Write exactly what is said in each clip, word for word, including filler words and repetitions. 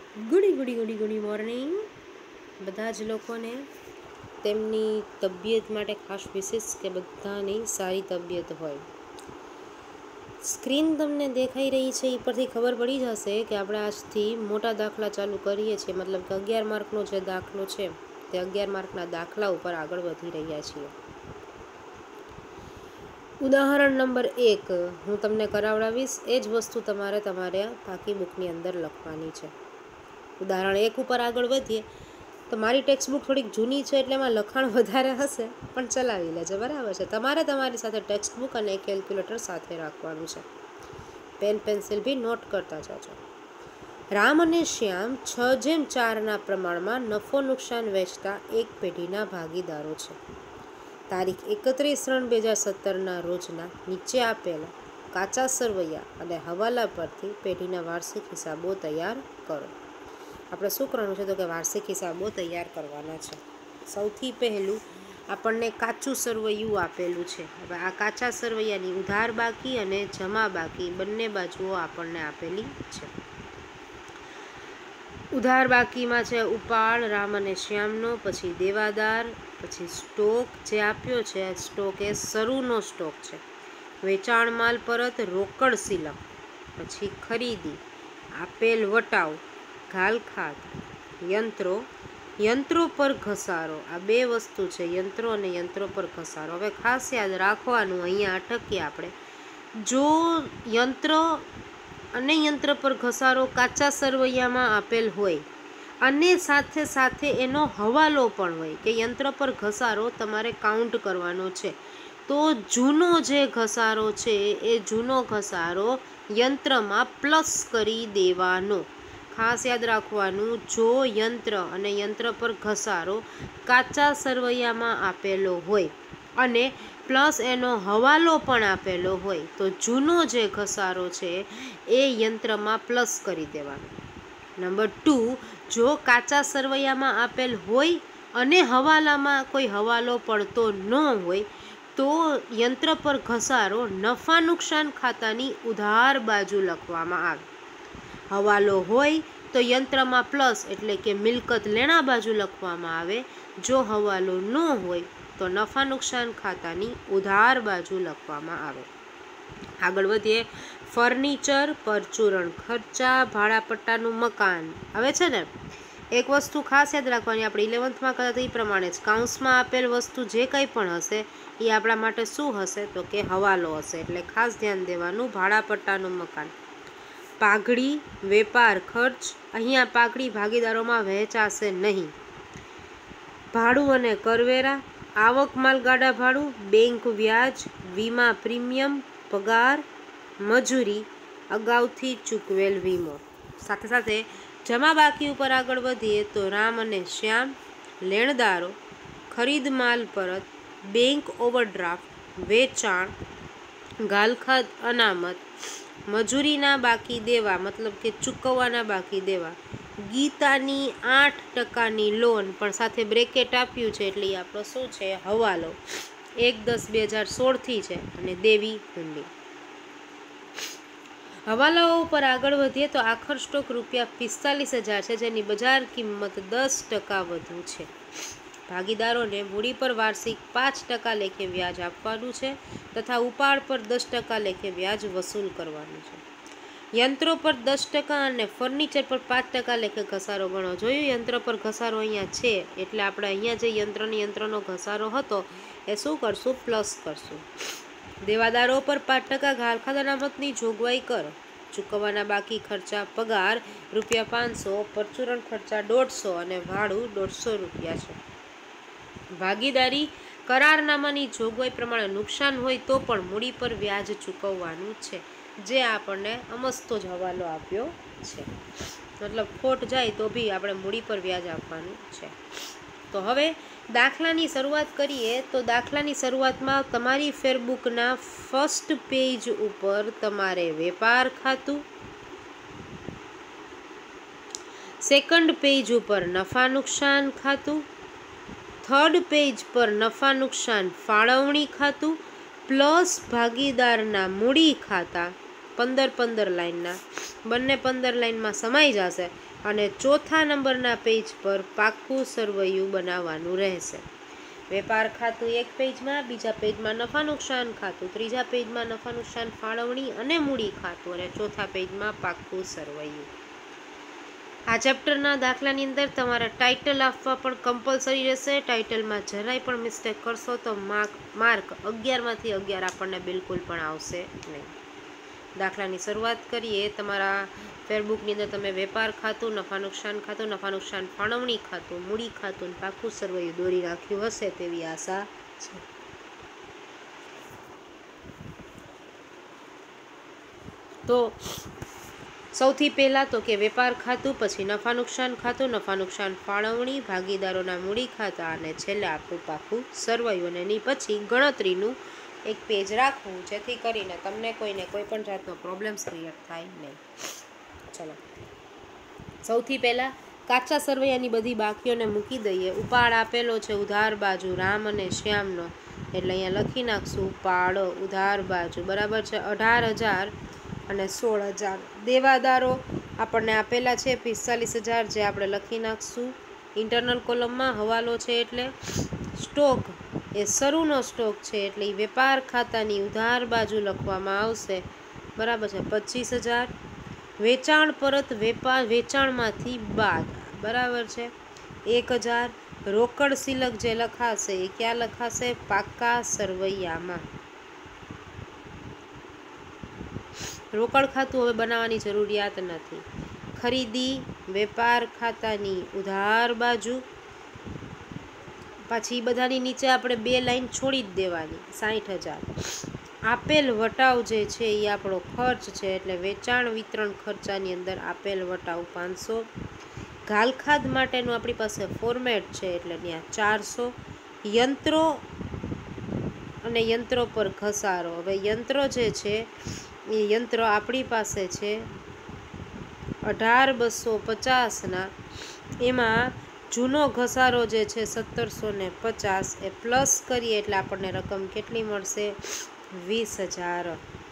ગુડી ગુડી ગુડી ગુડી morning બધા જ લોકોને તેમની તબિયત માટે ખાસ વિશેષ કે બધાની સારી તબિયત હોય. સ્ક્રીન તમને દેખાઈ રહી છે એ પરથી ખબર પડી જશે કે આપણે આજથી મોટા દાખલા ચાલુ કરીએ છીએ, મતલબ કે અગિયાર માર્કનો જે દાખલો છે તે અગિયાર માર્કના દાખલા ઉપર આગળ વધી રહ્યા છીએ. ઉદાહરણ નંબર એક હું તમને કરાવડાવીશ. એ જ વસ્તુ તમારે તમારે બાકી બુકની અંદર લખવાની છે. ઉદાહરણ એક ઉપર આગળ વધીએ તો મારી ટેક્સ્ટ બુક થોડીક જૂની છે એટલે એમાં લખાણ વધારે હશે, પણ ચલાવી લેજો, બરાબર છે. તમારે તમારી સાથે ટેક્સ્ટ બુક અને કેલ્ક્યુલેટર સાથે રાખવાનું છે. પેન પેન્સિલ બી નોટ કરતા જાજો. રામ અને શ્યામ છ જેમ ચારના પ્રમાણમાં નફો નુકસાન વેચતા એક પેઢીના ભાગીદારો છે. તારીખ એકત્રીસ ત્રણ બે હજાર સત્તરના રોજના નીચે આપેલા કાચા સરવૈયા અને હવાલા પરથી પેઢીના વાર્ષિક હિસાબો તૈયાર કરો. આપણે શું કરવાનું છે તો કે વાર્ષિક હિસાબો તૈયાર કરવાના છે. સૌથી પહેલું આપણને કાચું સરવૈયું આપેલું છે. હવે આ કાચા સરવૈયાની ઉધાર બાકી અને જમા બાકી બંને બાજુઓ આપણને આપેલી છે. ઉધાર બાકીમાં છે ઉપાડ રામ અને શ્યામનો, પછી દેવાદાર, પછી સ્ટોક જે આપ્યો છે સ્ટોક એ શરૂનો સ્ટોક છે, વેચાણ માલ પરત રોકડ સિલક, પછી ખરીદી, આપેલ વટાવ, ઘાલખાત, યંત્રો, યંત્રો પર ઘસારો. આ બે વસ્તુ છે, યંત્રો અને યંત્રો પર ઘસારો. હવે ખાસ યાદ રાખવાનું, અહીંયા અટકીએ આપણે. જો યંત્ર અને યંત્ર પર ઘસારો કાચા સરવૈયામાં આપેલ હોય અને સાથે સાથે એનો હવાલો પણ હોય કે યંત્ર પર ઘસારો તમારે કાઉન્ટ કરવાનો છે, તો જૂનો જે ઘસારો છે એ જૂનો ઘસારો યંત્રમાં પ્લસ કરી દેવાનો. ખાસ યાદ રાખવાનું, જો યંત્ર અને યંત્ર પર ઘસારો કાચા સરવૈયામાં આપેલો હોય અને પ્લસ એનો હવાલો પણ આપેલો હોય તો જૂનો જે ઘસારો છે એ યંત્રમાં પ્લસ કરી દેવાનો. નંબર ટુ, જો કાચા સરવૈયામાં આપેલ હોય અને હવાલામાં કોઈ હવાલો પડતો ન હોય તો યંત્ર પર ઘસારો નફા નુકસાન ખાતાની ઉધાર બાજુ લખવામાં આવે. હવાલો હોય તો યંત્રમાં પ્લસ એટલે કે મિલકત લેણા બાજુ લખવામાં આવે. જો હવાલો ન હોય તો નફા નુકસાન ખાતાની ઉધાર બાજુ લખવામાં આવે. આગળ વધીએ. ફર્નિચર, પરચુરણ ખર્ચા, ભાડાપટ્ટાનું મકાન આવે છે ને. એક વસ્તુ ખાસ યાદ રાખવાની, આપણે ઇલેવન્થમાં કરતા તો એ પ્રમાણે જ કાઉન્સમાં આપેલ વસ્તુ જે કંઈ પણ હશે એ આપણા માટે શું હશે તો કે હવાલો હશે, એટલે ખાસ ધ્યાન દેવાનું. ભાડાપટ્ટાનું મકાન. પાઘડી, વેપાર ખર્ચ, અહીંયા પાઘડી ભાગીદારોમાં વહેંચાશે નહીં. ભાડું અને કરવેરા, આવક માલગાડા ભાડું, બેંક વ્યાજ, વીમા પ્રીમિયમ, પગાર, મજૂરી, અગાઉથી ચૂકવેલ વીમો. સાથે સાથે જમા બાકી ઉપર આગળ વધીએ તો રામ અને શ્યામ, લેણદારો, ખરીદ માલ પરત, બેંક ઓવરડ્રાફ્ટ, વેચાણ, ગાલખાત અનામત, મજૂરીના બાકી દેવા મતલબ કે ચૂકવવાના બાકી દેવા, ગીતાની આઠ ટકાની લોન પણ સાથે બ્રેકેટ આપ્યું છે એટલે એ આપણો શું છે હવાલો, એક દસ બે હજાર સોળથી છે, અને દેવી હુંડી. હવાલાઓ ઉપર આગળ વધીએ તો આખર સ્ટોક રૂપિયા પિસ્તાલીસ હજાર છે, જેની બજાર કિંમત દસ ટકા વધુ છે. ભાગીદારોને મૂડી પર વાર્ષિક પાંચ ટકા લેખે વ્યાજ આપવાનું છે તથા ઉપાડ પર દસ ટકા લેખે વ્યાજ વસૂલ કરવાનું છે. યંત્રો પર દસ ટકા અને ફર્નિચર પર પાંચ ટકા લેખે ઘસારો ગણો. જોયું યંત્ર પર ઘસારો અહીંયા છે એટલે આપણે અહીંયા જે યંત્રની યંત્રનો ઘસારો હતો એ શું કરશું પ્લસ કરશું. દેવાદારો પર પાંચ ટકા ઘાલખાત અનામતની જોગવાઈ કરો. ચૂકવવાના બાકી ખર્ચા પગાર રૂપિયા પાંચસો, પરચુરણ ખર્ચા દોઢસો અને ભાડું દોઢસો રૂપિયા છે. ભાગીદારી કરારનામાની જોગવાઈ પ્રમાણે નુકસાન હોય તો પણ મૂડી પર વ્યાજ ચૂકવવાનું છે, જે આપણને અમસ્તો જ હવાલો આપ્યો છે. મતલબ ખોટ જાય તો બી આપણે મૂડી પર વ્યાજ આપવાનું છે. તો હવે દાખલાની શરૂઆત કરીએ તો દાખલાની શરૂઆતમાં તમારી ફેરબુકના ફર્સ્ટ પેજ ઉપર તમારે વેપાર ખાતું, સેકન્ડ પેજ ઉપર નફા નુકસાન ખાતું, થર્ડ પેજ પર નફા નુકસાન ફાળવણી ખાતું પ્લસ ભાગીદારના મૂડી ખાતા પંદર પંદર લાઇનના, બંને પંદર લાઇનમાં સમાઈ જશે અને ચોથા નંબરના પેજ પર પાક્કું સરવૈયું બનાવવાનું રહેશે. વેપાર ખાતું એક પેજમાં, બીજા પેજમાં નફા નુકસાન ખાતું, ત્રીજા પેજમાં નફા નુકસાન ફાળવણી અને મૂડી ખાતું અને ચોથા પેજમાં પાક્કું સરવૈયું. આ ચેપ્ટરના દાખલાની અંદર તમારે ટાઇટલ આપવા પણ કમ્પલસરી રહેશે. ટાઇટલમાં જરાય પણ મિસ્ટેક કરશો તો માર્ક માર્ક અગિયારમાંથી અગિયાર આપણને બિલકુલ પણ આવશે નહીં. દાખલાની શરૂઆત કરીએ. તમારા ફેરબુકની અંદર તમે વેપાર ખાતું, નફા નુકસાન ખાતું, નફા નુકસાન ફાળવણી ખાતું, મૂડી ખાતું, પાકું સરવૈયું દોરી રાખ્યું હશે તેવી આશા છે. તો સૌથી પહેલાં તો કે વેપાર ખાતું, પછી નફા નુકસાન ખાતું, નફા નુકસાન ફાળવણી, ભાગીદારોના મૂડી ખાતા અને છેલ્લે આપણું પાકું સરવૈયું. અને એની પછી ગણતરીનું એક પેજ રાખવું જેથી કરીને તમને કોઈને કોઈ પણ જાતનો પ્રોબ્લેમ્સ ક્રિએટ થાય નહીં. ચલો, સૌથી પહેલાં કાચા સરવૈયાની બધી બાકીઓને મૂકી દઈએ. ઉપાડ આપેલો છે ઉધાર બાજુ રામ અને શ્યામનો, એટલે અહીંયા લખી નાખશું ઉપાડ ઉધાર બાજુ બરાબર છે અઢાર હજાર અને સોળ હજાર. દેવાદારો આપણને આપેલા છે પિસ્તાલીસ હજાર, જે આપણે લખી નાખશું ઇન્ટરનલ કોલમમાં. હવાલો છે એટલે સ્ટોક એ શરૂનો સ્ટોક છે એટલે એ વેપાર ખાતાની ઉધાર બાજુ લખવામાં આવશે બરાબર છે પચીસ હજાર. વેચાણ પરત વેપાર વેચાણમાંથી બાદ બરાબર છે એક હજાર. રોકડ સિલક જે લખાશે એ ક્યાં લખાશે? પાકા સરવૈયામાં. રોકડ ખાતું હવે બનાવવાની જરૂરિયાત નથી. ખરીદી વેપાર ખાતાની ઉધાર બાજુ, પાછી બધાની નીચે આપણે બે લાઈન છોડી જ દેવાની. સાઠ હજાર. આપેલ વટાવ જે છે એ આપણો ખર્ચ છે એટલે વેચાણ વિતરણ ખર્ચાની અંદર આપેલ વટાવ પાંચસો. ઘાલખાદ માટેનું આપણી પાસે ફોર્મેટ છે એટલે ત્યાં ચારસો. યંત્રો અને યંત્રો પર ઘસારો. હવે યંત્રો જે છે એ યંત્રો આપણી પાસે છે અઢાર બસો પચાસના, એમાં જૂનો ઘસારો જે છે સત્તરસો ને પચાસ એ પ્લસ કરીએ એટલે આપણને રકમ કેટલી મળશે? વીસ હજાર.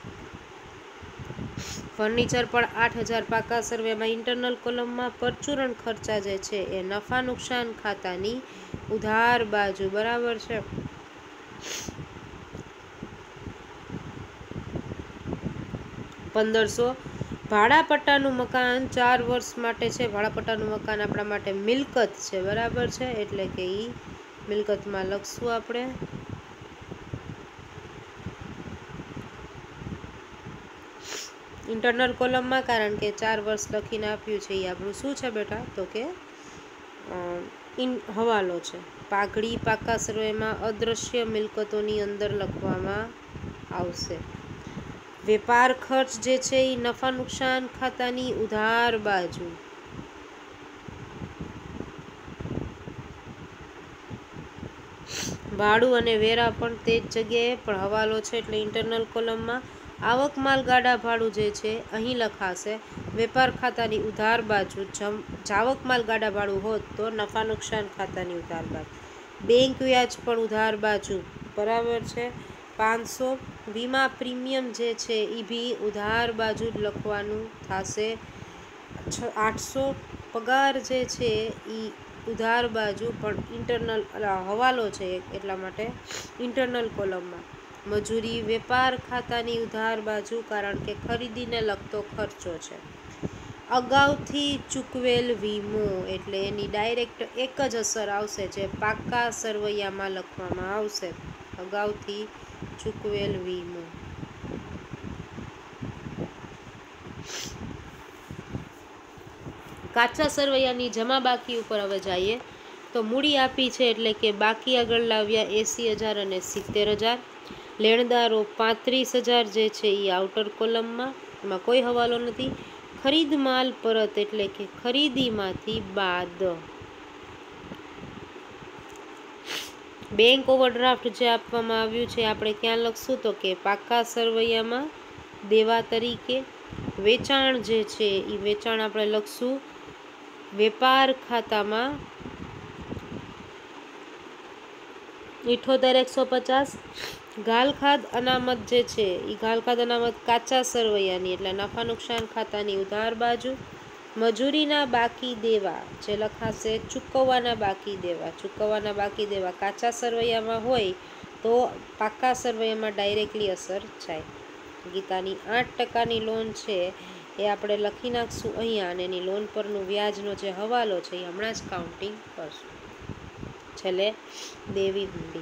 ફર્નિચર પણ આઠ હજાર પાકા સર્વેમાં ઇન્ટરનલ કોલમમાં. પરચુરણ ખર્ચા જે છે એ નફા નુકસાન ખાતાની ઉધાર બાજુ બરાબર છે. પંદરસો. ભાડાપટ્ટાનું મકાન ચાર વર્ષ માટે છે. ભાડાપટ્ટાનું મકાન આપણા માટે મિલકત છે બરાબર છે, એટલે કે એ મિલકતમાં લખશું આપણે. ઇન્ટરનલ કોલમમાં, કારણ કે ચાર વર્ષ લખીને આપ્યું છે એ આપણું શું છે બેટા? તો કે ઇન હવાલો છે. પાઘડી પાકા સર્વેમાં અદ્રશ્ય મિલકતોની અંદર લખવામાં આવશે. વેપાર ખર્ચ જે છે એ નફા નુકસાન ખાતાની ઉધાર બાજુ. ભાડું અને વેરા પણ તે જ જગ્યાએ, પણ હવાલો છે એટલે ઇન્ટરનલ કોલમમાં. આવક માલ ગાડા ભાડું જે છે અહીં લખાશે વેપાર ખાતાની ઉધાર બાજુ. જાવક માલ ગાડા ભાડું હોત તો નફા નુકસાન ખાતાની ઉધાર બાજુ. બેંક વ્યાજ પણ ઉધાર બાજુ બરાબર છે પાંચસો. વીમા પ્રીમિયમ જે છે એ બી ઉધાર બાજુ જ લખવાનું થશે આઠસો. પગાર જે છે એ ઉધાર બાજુ પણ ઇન્ટરનલ હવાલો છે એટલા માટે ઇન્ટરનલ કોલમમાં. મજૂરી વેપાર ખાતાની ઉધાર બાજુ, કારણ કે ખરીદીને લગતો ખર્ચો છે. અગાઉથી ચૂકવેલ વીમો એટલે એની ડાયરેક્ટ એક જ અસર આવશે જે પાકા સરવૈયામાં લખવામાં આવશે. અગાઉથી ચૂકવેલ વીમો. કાચા સરવૈયાની જમા બાકી ઉપર હવે જઈએ તો મૂડી આપી છે એટલે કે બાકી આગળ લાવ્યા એંસી હજાર અને સિત્તેર હજાર. લેણદારો પાંત્રીસ હજાર જે છે એ આઉટર કોલમમાં, એમાં કોઈ હવાલો નથી. ખરીદ માલ પરત એટલે કે ખરીદીમાંથી બાદ. બેંક ઓવરડ્રાફ્ટ જે આપવામાં આવ્યું છે આપણે ક્યાં લખશું? તો કે પાકા સરવૈયામાં દેવા તરીકે. વેચાણ જે છે એ વેચાણ આપણે લખશું વેપાર ખાતામાં ઇઠોતેર એકસો પચાસ. ગાલખાદ અનામત જે છે એ ગાલખાદ અનામત કાચા સરવૈયાની એટલે નફા નુકસાન ખાતાની ઉધાર બાજુ. મજૂરીના બાકી દેવા જે લખાશે ચૂકવવાના બાકી દેવા. ચૂકવવાના બાકી દેવા કાચા સરવૈયામાં હોય તો પાકા સરવૈયામાં ડાયરેક્ટલી અસર જાય. ગીતાની આઠ ટકાની લોન છે એ આપણે લખી નાખશું અહીંયા, અને એની લોન પરનું વ્યાજનો જે હવાલો છે એ હમણાં જ કાઉન્ટિંગ કરશું. છેલ્લે દેવી હુંડી.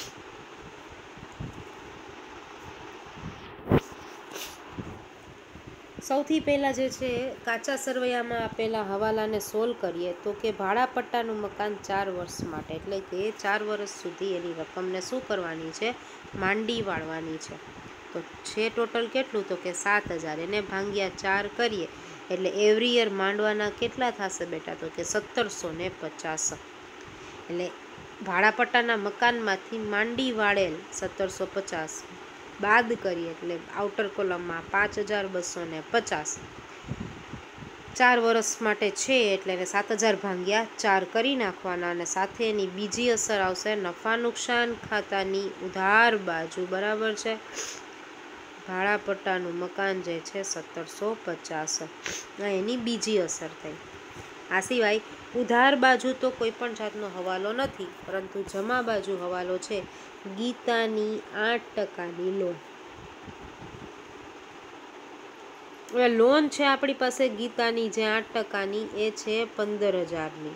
સૌથી પહેલાં જે છે કાચા સરવૈયામાં આપેલા હવાલાને સોલ્વ કરીએ તો કે ભાડાપટ્ટાનું મકાન ચાર વર્ષ માટે, એટલે કે ચાર વર્ષ સુધી એની રકમને શું કરવાની છે, માંડી વાળવાની છે. તો છે ટોટલ કેટલું, તો કે સાત હજાર. એને ભાંગ્યા ચાર કરીએ એટલે એવરી યર માંડવાના કેટલા થશે બેટા, તો કે સત્તરસો ને પચાસ. એટલે ભાડાપટ્ટાના મકાનમાંથી માંડી વાળેલ સત્તરસો પચાસ બાદ કરીએ એટલે આઉટર કોલમમાં પાંચ હજાર બસો ને પચાસ ચાર વર્ષ માટે છે એટલે એને સાત હજાર ભાંગ્યા ચાર કરી નાખવાના, અને સાથે એની બીજી અસર આવશે નફા નુકસાન ખાતાની ઉધાર બાજુ. બરાબર છે. ભાડાપટ્ટાનું મકાન જે છે સત્તરસો પચાસ, એની બીજી અસર થઈ. આ સિવાય ઉધાર બાજુ તો કોઈ પણ જાતનો હવાલો નથી, પરંતુ જમા બાજુ હવાલો છે ગીતાની આઠ ટકાની લોન. હવે લોન છે આપણી પાસે ગીતાની જે આઠ ટકાની એ છે પંદર હજારની.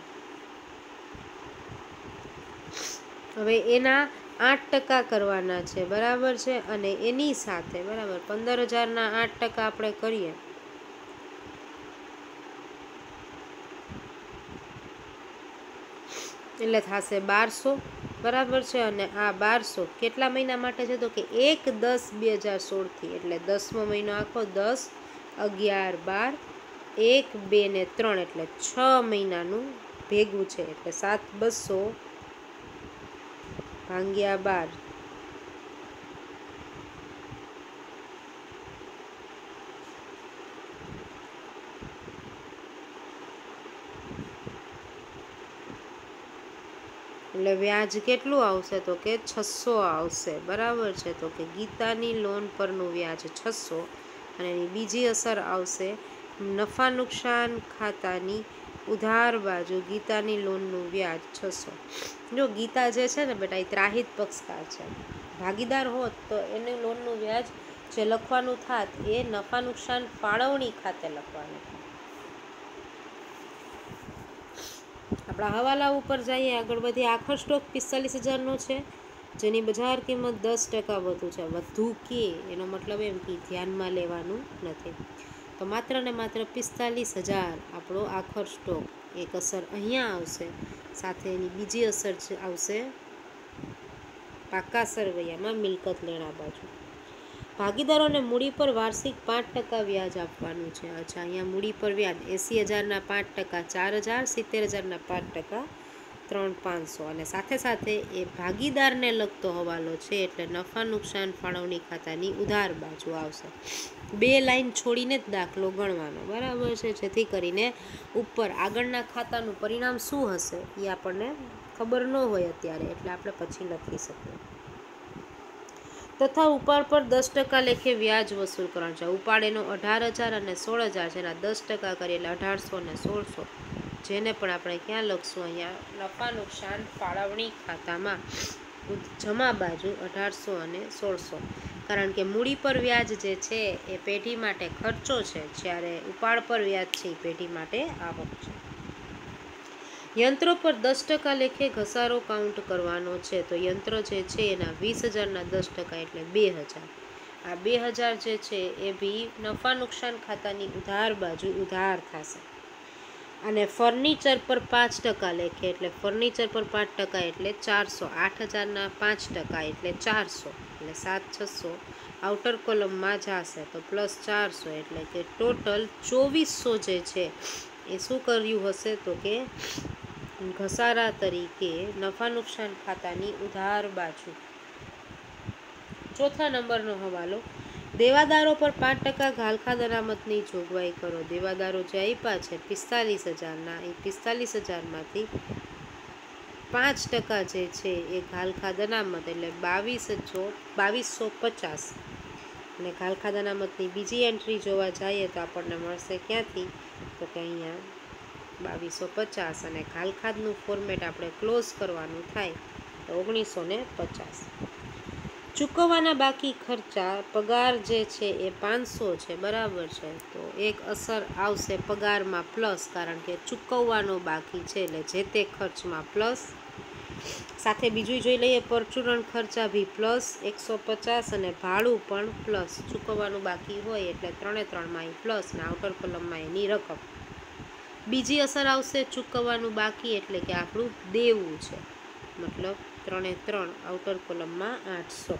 હવે એના આઠ ટકા કરવાના છે. બરાબર છે. અને એની સાથે બરાબર પંદર હજારના આઠ ટકા આપણે કરીએ એટલે થશે બારસો. બરાબર છે. અને આ બારસો કેટલા મહિના માટે છે, તો કે એક દસ બે હજાર સોળથી, એટલે દસમો મહિનો આખો દસ અગિયાર બાર એક બે ને ત્રણ એટલે છ મહિનાનું ભેગું છે. એટલે સાત બસો ભાંગ્યા બાર એટલે વ્યાજ કેટલું આવશે, તો કે છસો આવશે. બરાબર છે. તો કે ગીતાની લોન પરનું વ્યાજ છસો, અને એની બીજી અસર આવશે નફા નુકસાન ખાતાની ઉધાર બાજુ ગીતાની લોનનું વ્યાજ છસો. જો ગીતા જે છે ને બેટા એ ત્રાહિત પક્ષકાર છે. ભાગીદાર હોત તો એને લોનનું વ્યાજ જે લખવાનું થાત એ નફા નુકસાન ફાળવણી ખાતે લખવાનું થાત. આપણા હવાલા ઉપર જઈએ, આગળ વધીએ. આખો સ્ટોક પિસ્તાલીસ હજારનો છે, જેની બજાર કિંમત દસ ટકા વધુ છે. વધુ કે એનો મતલબ એમ કે ધ્યાનમાં લેવાનું નથી. તો માત્ર ને માત્ર પિસ્તાલીસ હજાર આપણો આખર સ્ટોક. એક અસર અહીંયા આવશે, સાથે એની બીજી અસર આવશે પાકા સરવૈયામાં મિલકત લેણા બાજુ. ભાગીદારોને મૂડી પર વાર્ષિક પાંચ ટકા વ્યાજ આપવાનું છે. અચ્છા, અહીંયા મૂડી પર વ્યાજ એંસી હજારના પાંચ ટકા ચાર હજાર, સિત્તેર હજારના પાંચ ટકા ત્રણ પાંચસો, અને સાથે સાથે એ ભાગીદારને લગતો હવાલો છે એટલે નફા નુકસાન ફાળવણી ખાતાની ઉધાર બાજુ આવશે. બે લાઈન છોડીને જ દાખલો ગણવાનો. બરાબર છે. જેથી કરીને ઉપર આગળના ખાતાનું પરિણામ શું હશે એ આપણને ખબર ન હોય અત્યારે, એટલે આપણે પછી લખી શકીએ. તથા ઉપાડ પર દસ ટકા લેખે વ્યાજ વસૂલ કરવાનું છે. ઉપાડ એનો અઢાર હજાર અને સોળ હજાર છે, એના દસ ટકા કરીએ એટલે અઢારસો ને સોળસો, જેને પણ આપણે ક્યાં લખશું, અહીંયા નફા નુકસાન ફાળવણી ખાતામાં જમા બાજુ અઢારસો અને સોળસો. કારણ કે મૂડી પર વ્યાજ જે છે એ પેઢી માટે ખર્ચો છે, જ્યારે ઉપાડ પર વ્યાજ છે એ પેઢી માટે આવક છે. યંત્રો પર દસ ટકા લેખે ઘસારો કાઉન્ટ કરવાનો છે. તો યંત્ર જે છે એના વીસ હજારના દસ ટકા એટલે બે હજાર. આ બે હજાર જે છે એ બી નફા નુકસાન ખાતાની ઉધાર બાજુ ઉધાર થશે. અને ફર્નિચર પર પાંચ ટકા લેખે એટલે ફર્નિચર પર પાંચ ટકા એટલે ચારસો. આઠ હજારના પાંચ ટકા એટલે ચારસો, એટલે સાત છસો આઉટર કોલમમાં જશે તો પ્લસ ચારસો, એટલે કે ટોટલ ચોવીસો જે છે એ શું કર્યું હશે, તો કે ઘસારા તરીકે નફા નુકસાન ખાતાની ઉધાર બાજુ. ચોથા નંબરનો હવાલો, દેવાદારો પર પાંચ ટકા ગાલખાદ અનામતની જોગવાઈ કરો. દેવાદારો જે આપ્યા છે પિસ્તાલીસ હજારના, એ પિસ્તાલીસ હજારમાંથી પાંચ ટકા જે છે એ ઘાલખાદ અનામત એટલે બાવીસો બાવીસો પચાસ અને ઘાલખાદ અનામતની બીજી એન્ટ્રી જોવા જઈએ તો આપણને મળશે ક્યાંથી તો કે અહીંયા બાવીસો પચાસ અને ઘાલખાદનું ફોર્મેટ આપણે ક્લોઝ કરવાનું થાય તો ઓગણીસો ને પચાસ. ચૂકવવાના બાકી ખર્ચા પગાર જે છે એ પાંચસો છે, બરાબર છે. તો એક અસર આવશે પગારમાં પ્લસ, કારણ કે ચૂકવવાનો બાકી છે એટલે જે તે ખર્ચમાં પ્લસ. સાથે બીજું જોઈ લઈએ, પરચુરણ ખર્ચા બી પ્લસ એકસો પચાસ અને ભાડું પણ પ્લસ. ચૂકવવાનું બાકી હોય એટલે ત્રણે ત્રણમાં એ પ્લસ ને આઉટર કોલમમાં એની રકમ. બીજી અસર આવશે ચૂકવવાનું બાકી એટલે કે આપણું દેવું છે, મતલબ ત્રણે ત્રણ આઉટર કોલમમાં આઠસો.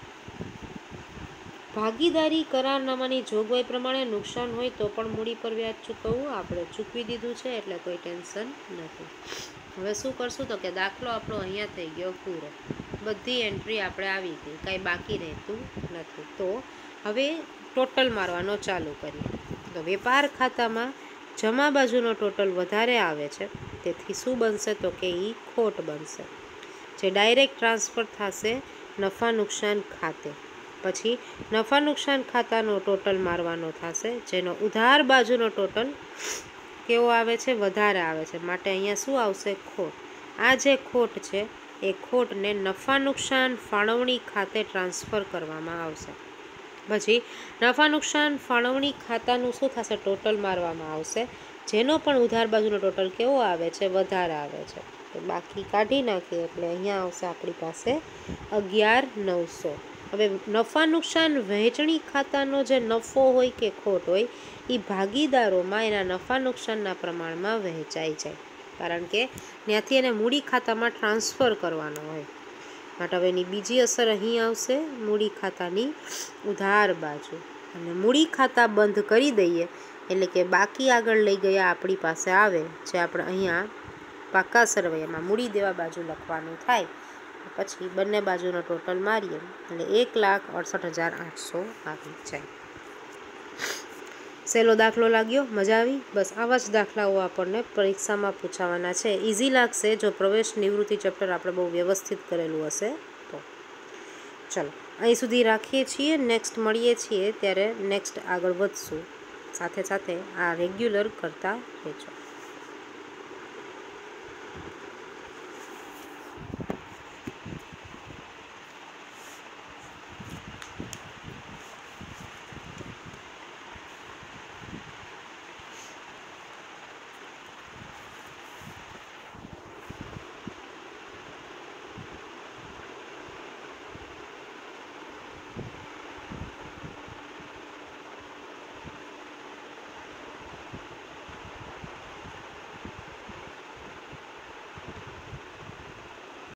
ભાગીદારી કરારનામાની જોગવાઈ પ્રમાણે નુકસાન હોય તો પણ મૂડી પર વ્યાજ ચૂકવવું, આપણે ચૂકવી દીધું છે એટલે કોઈ ટેન્શન નથી. હવે શું કરશું તો કે દાખલો આપણો અહીંયા થઈ ગયો પૂરો, બધી એન્ટ્રી આપણે આવી ગઈ, કાંઈ બાકી રહેતું નથી. તો હવે ટોટલ મારવાનો ચાલુ કરીએ. તો વેપાર ખાતામાં જમા બાજુનો ટોટલ વધારે આવે છે, તેથી શું બનશે તો કે એ ખોટ બનશે, જે ડાયરેક્ટ ટ્રાન્સફર થશે નફા નુકસાન ખાતે. પછી નફા નુકસાન ખાતાનો ટોટલ મારવાનો થશે, જેનો ઉધાર બાજુનો ટોટલ કેવો આવે છે, વધારે આવે છે, માટે અહીંયા શું આવશે, ખોટ. આ જે ખોટ છે એ ખોટને નફા નુકસાન ફાળવણી ખાતે ટ્રાન્સફર કરવામાં આવશે. પછી નફા નુકસાન ફાળવણી ખાતાનું શું થશે, ટોટલ મારવામાં આવશે, જેનો પણ ઉધાર બાજુનો ટોટલ કેવો આવે છે, વધારે આવે છે. તો બાકી કાઢી નાખીએ એટલે અહીંયા આવશે આપણી પાસે અગિયાર નવસો. હવે નફા નુકસાન વહેંચણી ખાતાનો જે નફો હોય કે ખોટ હોય એ ભાગીદારોમાં એના નફા નુકસાનના પ્રમાણમાં વહેંચાઈ જાય, કારણ કે ત્યાંથી એને મૂડી ખાતામાં ટ્રાન્સફર કરવાનો હોય. માટે હવે એની બીજી અસર અહીં આવશે, મૂડી ખાતાની ઉધાર બાજુ. અને મૂડી ખાતા બંધ કરી દઈએ એટલે કે બાકી આગળ લઈ ગયા આપણી પાસે આવે, જે આપણે અહીંયા પાકા સરવૈયામાં મૂડી દેવા બાજુ લખવાનું થાય. પછી બંને બાજુનો ટોટલ મારીએ એટલે એક લાખ અડસઠ હજાર આઠસો આવી જાય. સહેલો દાખલો લાગ્યો? મજા આવી? બસ આવા જ દાખલાઓ આપણને પરીક્ષામાં પૂછાવાના છે. ઇઝી લાગશે જો પ્રવેશ નિવૃત્તિ ચેપ્ટર આપણે બહુ વ્યવસ્થિત કરેલું હશે તો. ચલો અહીં સુધી રાખીએ છીએ, નેક્સ્ટ મળીએ છીએ ત્યારે નેક્સ્ટ આગળ વધશું. સાથે સાથે આ રેગ્યુલર કરતા રહેજો.